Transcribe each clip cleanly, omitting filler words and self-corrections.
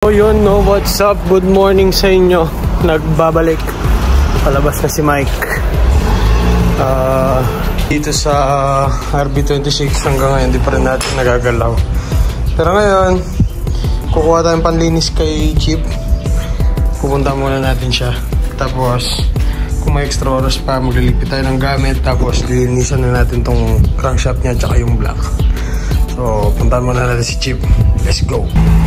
So yun, no, what's up? Good morning sa inyo. Nagbabalik. Palabas na si Mike. Dito sa RB26 hanggang ngayon, di pa rin natin nagagalaw. Pero ngayon, kukuha tayong panlinis kay Chip. Pupunta muna natin siya. Tapos, kung may extra oras pa, maglilipit tayo ng gamit. Tapos, lilinisan na natin tong crankshaft niya tsaka yung block. So, punta muna natin si Chip. Let's go!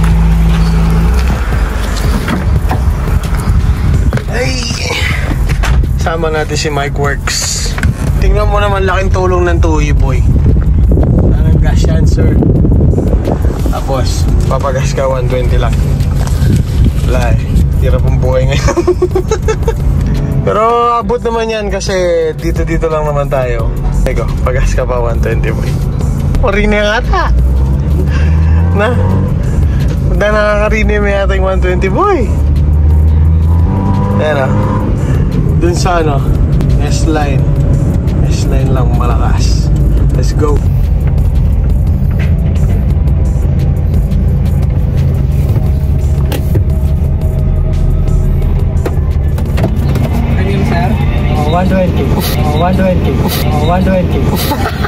Hey! Sama natin si Mike Works. Tingnan mo naman, laking tulong ng tuwi, boy. Anong gas yan, sir? Tapos, papagas ka 120 lang. Wala eh. Tira pong buhay ngayon. Pero abot naman yan kasi dito lang naman tayo. Ego, pagas ka pa 120, boy. Orine nga ata. Na? Punta nakakarinig mo yata yung 120, boy. Ayan o. Dun sa ano, S-line. S-line lang malakas. Let's go. Ayun sir? 120. 120. 120.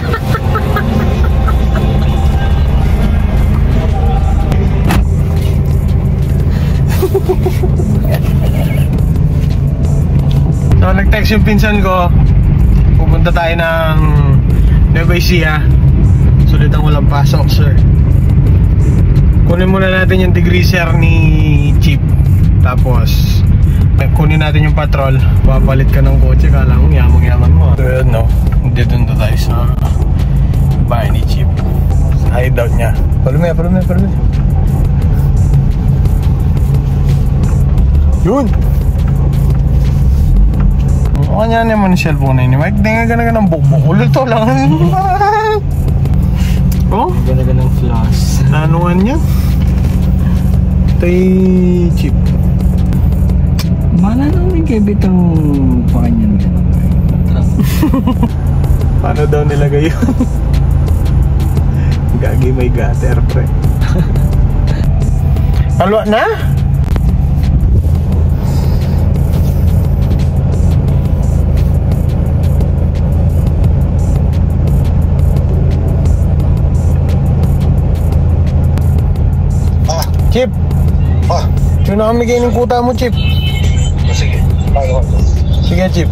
So nag-text yung pinsan ko, pupunta tayo ng Nueva Ecija. Sulit ang walang pasok, sir. Kunin muna natin yung degreaser ni Chip. Tapos kunin natin yung patrol. Papalit ka ng kotse, kala mo yamang-yaman mo. So yun, no, dito na tayo sa bahay ni Chip. Hideout niya. Palume. Yun! Kanya naman yung cellphone na yun, Mike. Denga ng bukbuk. Ulit to lang. Oh? Ganda ng flaws. Nanuan niya. Tay Chip. Mana nang may kebit ang pakanyan gano'n. Paano daw nilagay yun? Gagi may gutter, pre. Palwa na? Chip! Yun na kami kayo ng kuta mo, Chip. Sige, bago ako. Sige, Chip.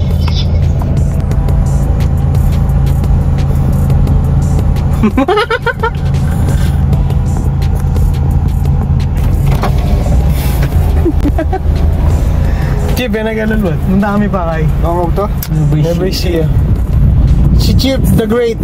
Chip, yan nag-alulot. Ang dami pa kay. Ako to? Never see ya. Si Chip the Great.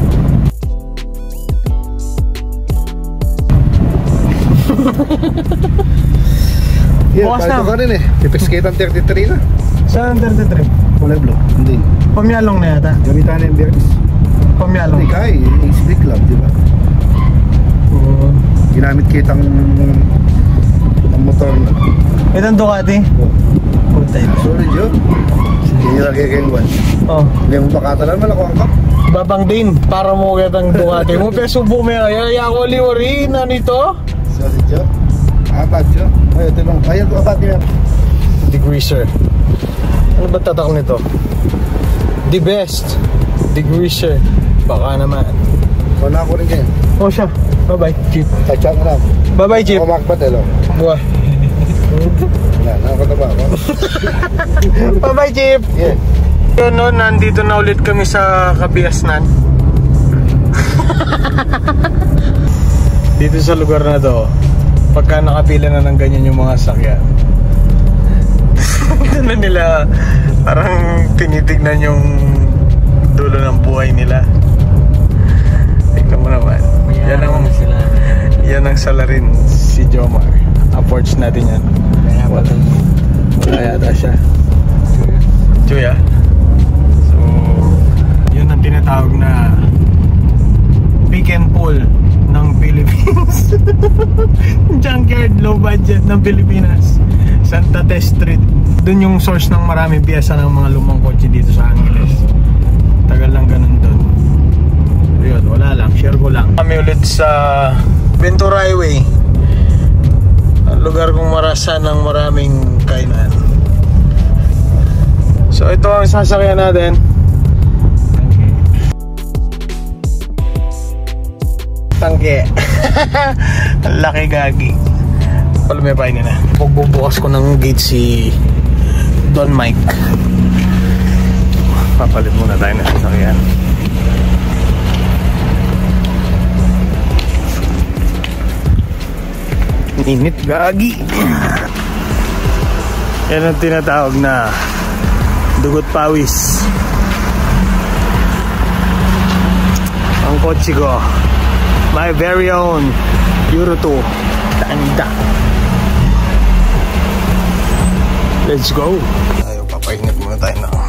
Bukas na. Ito ka rin eh. Pipiskate ang 33 na. Saan ang 33? Kulay blue. Hindi. Pamyalong na yata. Gamitan na yung beers. Pamyalong. Hindi kaya eh. Ace Club, di ba? Oo. Ginamit kitang motor na. Itong Ducati? Puta ito. Sorry, Joe. Hindi lagay kayong one. Oh. Hindi mo pakatalan, malakuang ka. Babang din para mo kitang Ducati mo. Pero subo mo yan. Yaya ko liwari na nito. Sorry, Joe. Apat, Joe. Ay, ito lang. Ay, ito apat niya. Degreaser. Ano ba tatak nito? The best degreaser. Baka naman. Wala ko rin kayo. Oh siya. Bye bye Chip. Touch-up na lang. Bye bye Chip. Ako makpat eh, lo. Buah. Wala, nakakataba ako. Bye bye Chip. Yeah. Yun, no, nandito na ulit kami sa Kabiasnan. Dito sa lugar na to, pagka nakapila na ng ganyan yung mga sakyan, ito na nila parang tinitignan yung dulo ng buhay nila. Tingnan mo naman. Yan ang salarin si Jomar. Approach natin yan. Wala yata siya. Chuya. So, yun ang tinatawag na pick and pull ng Philippines. Junkyard low budget ng Pilipinas. Santa Te Street. Doon yung source ng maraming piyesa ng mga lumang kotse dito sa Angeles. Tagal lang ganun doon. Yun, wala lang, share ko lang. Kami ulit sa Ventura Highway. Ang lugar orasan ng maraming kainan. So ito ang sasakyan natin. Tangke. Laki gagi. Palumipay nila. Pagbubukas ko ng gate si Don Mike. Papalit muna tayo ng sasakyan. Init gagi. Yan ang tinatawag na dugot pawis. Ang kotse ko, my very own Euro 2 Tanda. Let's go. Tayo, papaingat muna tayo na.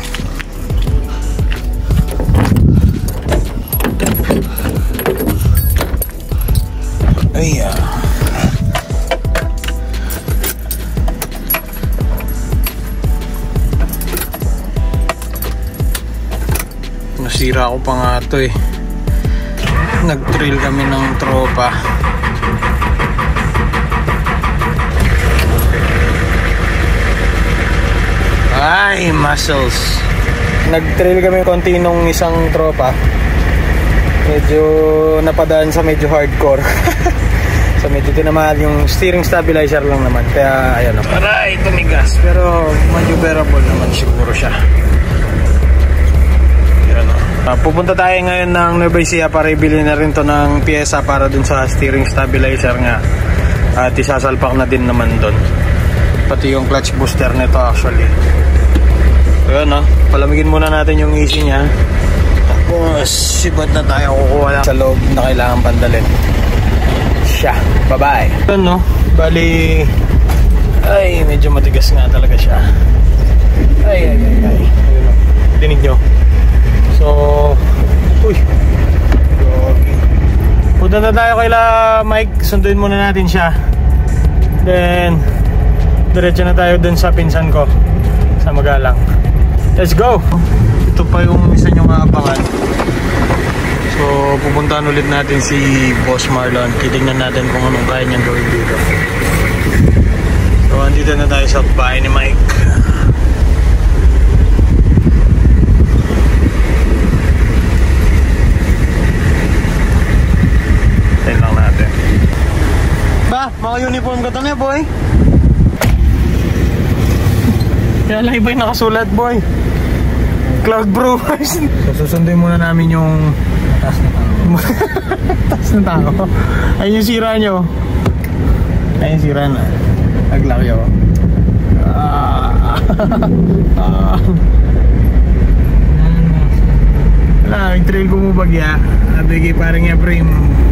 Ay, nasira ko pa nga ito eh. Nag-trail kami ng tropa. Ay, muscles. Nag-trail kami konti nung isang tropa. Medyo napadaan sa medyo hardcore. So medyo tinamaan yung steering stabilizer lang naman. Kaya ayan o. Aray, tumigas. Pero maneuverable naman siguro siya. Pupunta tayo ngayon ng Nueva Ecija para ibili na rin to ng pyesa para dun sa steering stabilizer nga. At isasalpak na din naman dun. Pati yung clutch booster nito actually. So yun, palamigin muna natin yung AC nya. Tapos sibat na tayo kukuha lang sa loob na kailangan pandalin. Siya, bye bye. Yun bali, ay medyo matigas nga talaga siya. Ay. Dinig nyo. So, uy, okay. Punta na tayo kay Mike, sunduin muna natin siya. Then, diretso na tayo dun sa pinsan ko sa Magalang. Let's go! Ito pa yung isa nyong aabangan. So, pupuntahan ulit natin si Boss Marlon. Titignan natin kung anong kaya niyang gawin dito. So, andito na tayo sa bahay ni Mike. Mga uniform ka to na, boy. Kaya lang iba yung nakasulat, boy. Cloud Brewers. So susunduin muna namin yung taas na tao. Ayun yung sira nyo. Ayun yung sira na. Naglaki ako. Wala, nag-trail ko mo bagya. Abigay parang Efraim.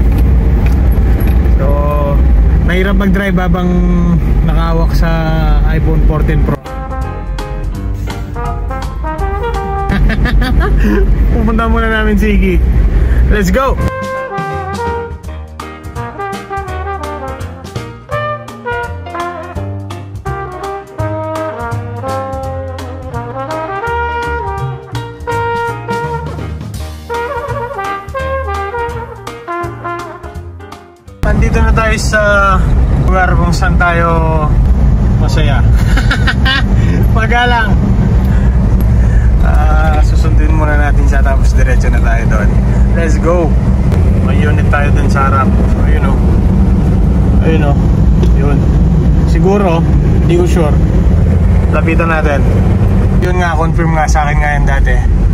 So mahirap mag-drive habang nakahawak sa iPhone 14 Pro. Pupunta muna namin si Iggy. Let's go! Nandito na tayo sa lugar kung saan tayo masaya. Magalang. Susundin muna natin siya tapos diretso na tayo doon. Let's go. May unit tayo doon sa harap. So ayun o. Yun. Siguro, hindi ko sure. Lapitan natin. Yun nga, confirm nga sa akin ngayon dati.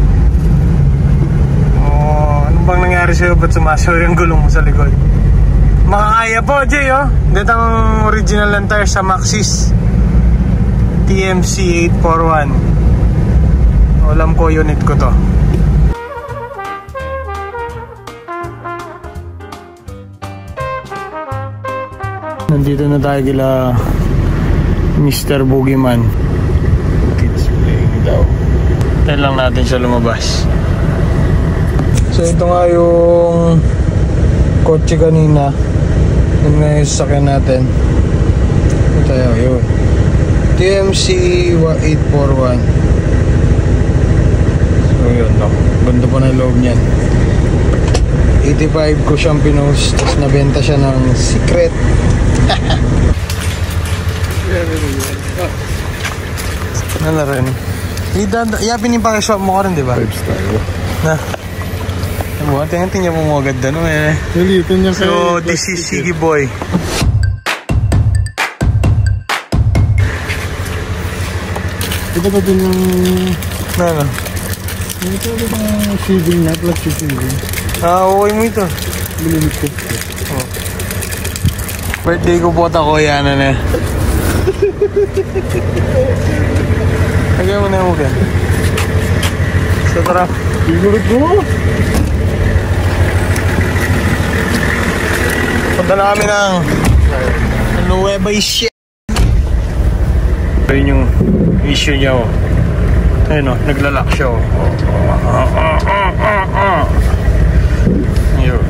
Ano bang nangyari sa'yo? Ba't sumasaw yung gulong mo sa likod? Makakaya po, Jay, dito ang original lang tire sa Maxxis TMC 841. Alam ko, unit ko to. Nandito na tayo kila Mr. Boogeyman. Kids playing daw. Tayo lang natin siya lumabas. So ito nga yung kotse kanina. Yun nga yung sasakyan natin. Ito tayo, yun. TMC 841. So yun, ganda pa na loob niyan. 85 ko siyang pinost. Tapos nabenta siya ng secret. Ano rin? Yapin yung pakiswap mo ka rin, di ba? 5 star. Na. Ano, tingnan mo agad na, no? Nalitan niya kayo. So, this is Siggy Boy. Ito pa din yung... Ano? Ito pa yung shiving na, plus shiving. Okay mo ito. Bilimit ko. Oh. Birthday ko po ako, yan na. Lagay mo na yung mukha. So, tara. Bilimit ko! Punta na kami ng Nueva Ecija. Ayun yung issue niya, oh. Ayun, oh, naglalak siya, oh. Ayun.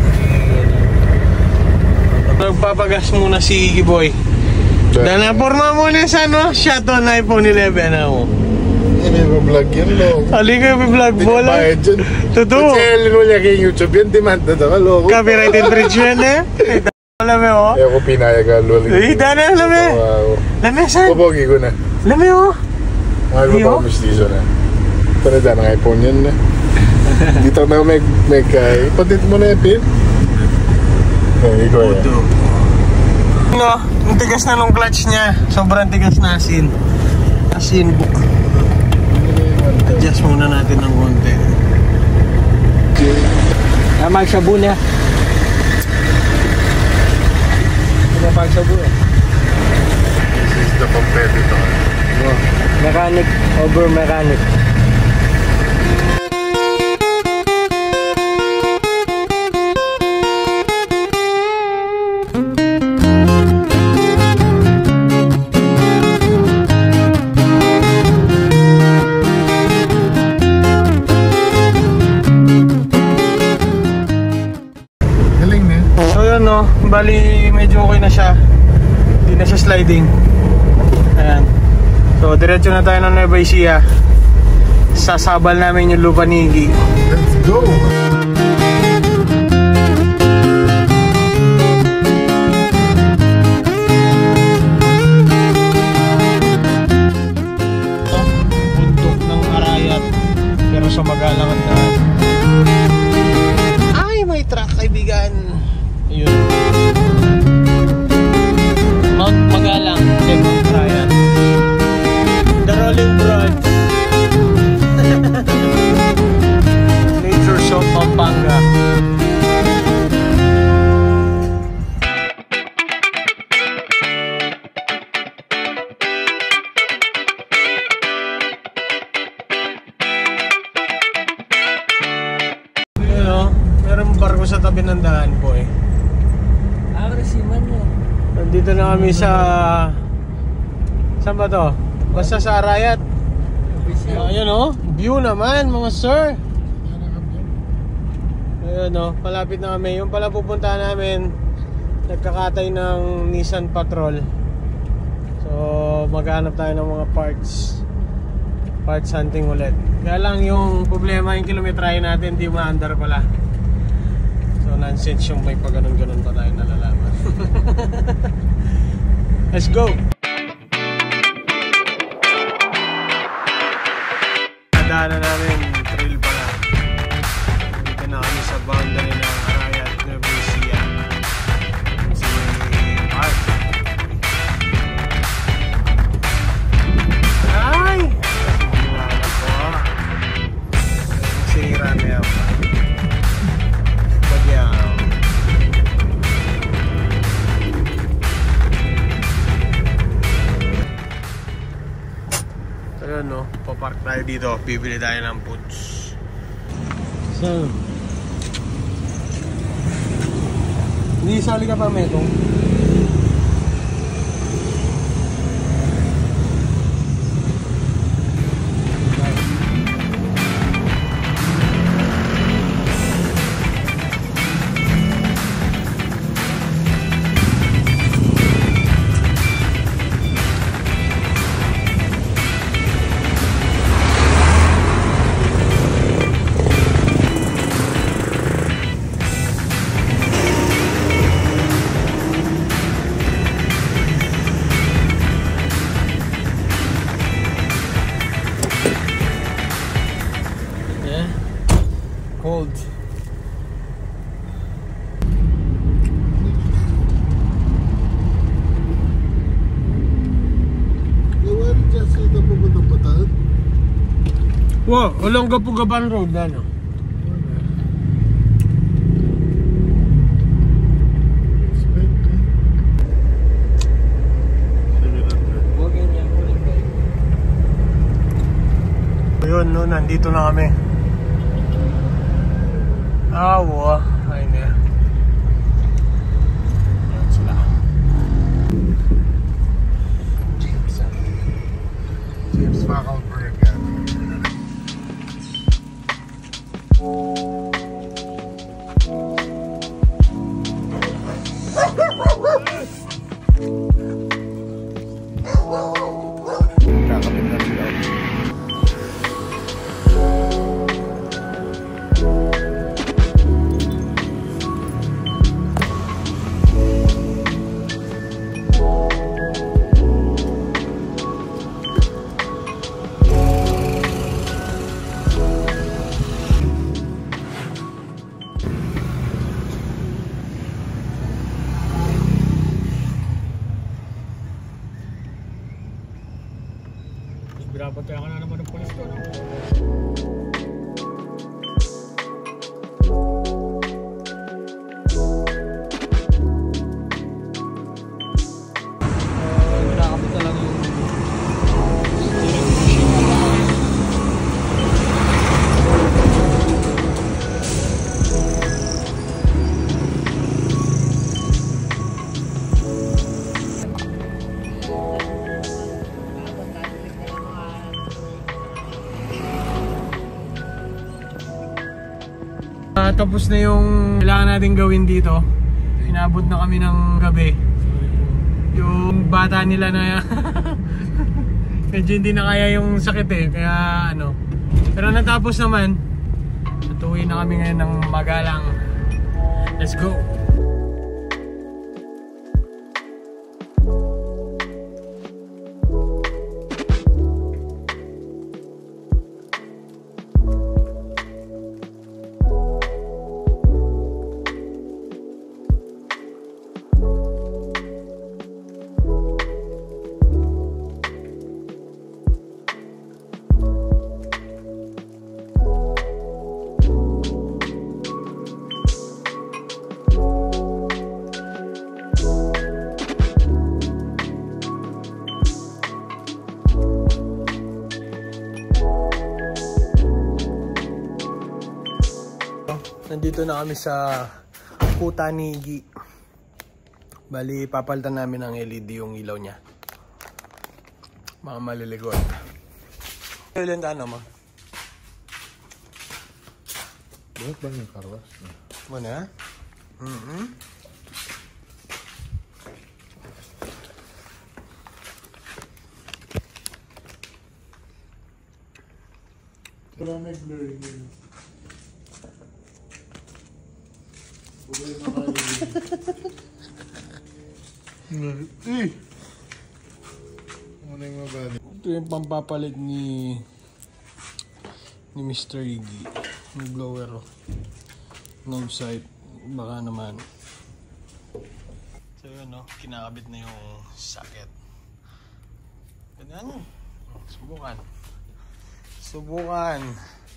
Nagpapagas muna si Iggy Boy. Dahil naporma muna sa shot on iPhone 11, ako. Hindi mo vlog yan, loko. Halika yung vlog mo lang. Pinabayad dyan. Totoo. Pagkailin mo niya kay YouTube yan, demand na daw, loko. Copyright infringement, eh. Alam mo, oh. Ayaw ko pinayag ka, lolo. Dana, alam mo. Alam mo, saan? Pupogi ko na. Alam mo, oh. Mahal ko pa ako mistiso na. Panada ng iPhone yan na. Dito na may ipatit mo na yung pin. Ikaw yan. No, ang tigas na nung clutch niya. Sobrang tigas na asin. Asin book. Adjust muna natin ng konti. Magsabu niya. Magsabu eh. This is the competitor. Mechanic over mechanic. Galing na. So yun, no, bali medyo okay na siya. Hindi na siya sliding. Ayan. So diretso na tayo ng Nueva Ecija. Sasabal namin yung lupa ni Iggy. Let's go! Bundok ng Arayat. Pero sa magalang ang daan. Ay, may truck, kaibigan. Ayun. Mount Magalang, Mount Arayat. The Rolling Bronx. Nature Shop, Pampanga. Ayun, oh, merong barko sa tabi ng daan po eh. Resiman mo. Nandito na kami sa... Saan ba to? Basta sa Arayat. Ayan, oh, view naman mga sir. Ayun, oh, palapit na kami. Yung pala pupunta namin, nagkakatay ng Nissan Patrol. So maghanap tayo ng mga parts hunting ulit. Kaya lang yung problema, yung kilometrahe natin di ma-under pala. So nonsense yung may pag-ganon-ganon pa tayo nalalaman. Let's go! Nadaanan namin, trail pala. Dito na kami sa boundary ng Arayat, Nueva Ecija. Si Mark. Ay! Sinala ko. Sira na yan pa. Bagyaw. So yun, no, papark tayo dito, bibili tayo ng foods. So hindi sali ka pa, Metong? Wow, Olongapo-Gaban Road na, no? Ayun, no, nandito na kami. Wow, ayun na. Ayun sila. James Fackelberg yan. Kakapit na sila. Grabe kaya ka na naman ng polis ko, no? Nakakapit na lang yung tapos na yung kailangan natin gawin dito. Inabot na kami ng gabi. Yung bata nila na medyo hindi na kaya yung sakit eh. Kaya ano. Pero natapos naman. Natuwi na kami ngayon ng magalang. Let's go! Nandito na kami sa Kutanigi. Bali, papalitan namin ng LED yung ilaw niya. Mga maliligot. Ilan ka ano, ma? Buhat ba yung karwas? Muna? Wala may blurring yun. Muna yung mabali. Ito yung pampapalit ni Mr. Iggy. Yung blower. No sight. Baka naman. So yun, no? Kinakabit na yung socket. Ganyan. Subukan. Subukan.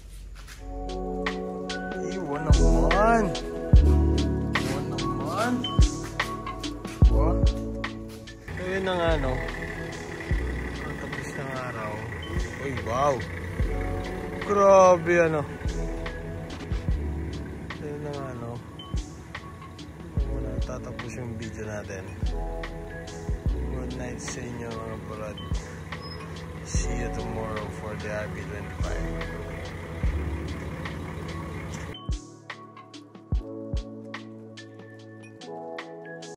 Iwan naman. Iwan naman. Oh. So yun na nga, no? Ang tapos ng araw. Uy, wow. Grabe, ano. So yun na nga, no? Muna tatapos yung video natin. Good night sa inyo, mga brad. See you tomorrow for the RB25.